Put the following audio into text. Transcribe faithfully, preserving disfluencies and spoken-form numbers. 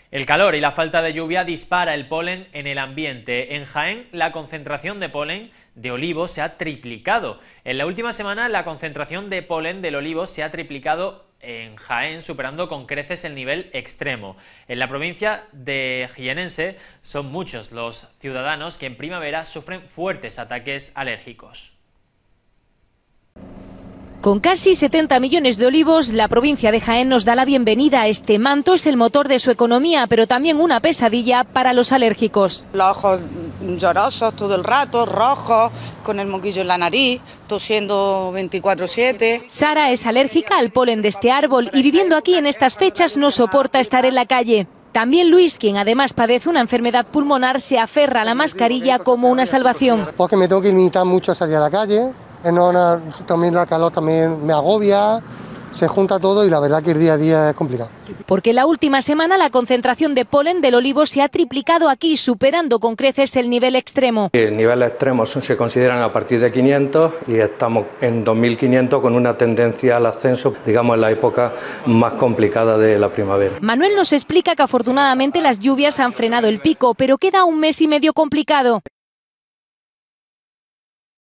El calor y la falta de lluvia dispara el polen en el ambiente. En Jaén, la concentración de polen de olivo se ha triplicado. En la última semana, la concentración de polen del olivo se ha triplicado en Jaén, superando con creces el nivel extremo. En la provincia de Jienense son muchos los ciudadanos que en primavera sufren fuertes ataques alérgicos. Con casi setenta millones de olivos, la provincia de Jaén nos da la bienvenida. Este manto es el motor de su economía, pero también una pesadilla para los alérgicos. Los ojos llorosos todo el rato, rojos, con el moquillo en la nariz, tosiendo veinticuatro siete. Sara es alérgica al polen de este árbol y viviendo aquí en estas fechas no soporta estar en la calle. También Luis, quien además padece una enfermedad pulmonar, se aferra a la mascarilla como una salvación. Porque me tengo que limitar mucho a salir a la calle. Una, también la calor también me agobia, se junta todo y la verdad que el día a día es complicado. Porque la última semana la concentración de polen del olivo se ha triplicado aquí, superando con creces el nivel extremo. El nivel extremo se consideran a partir de quinientos y estamos en dos mil quinientos con una tendencia al ascenso, digamos en la época más complicada de la primavera. Manuel nos explica que afortunadamente las lluvias han frenado el pico, pero queda un mes y medio complicado.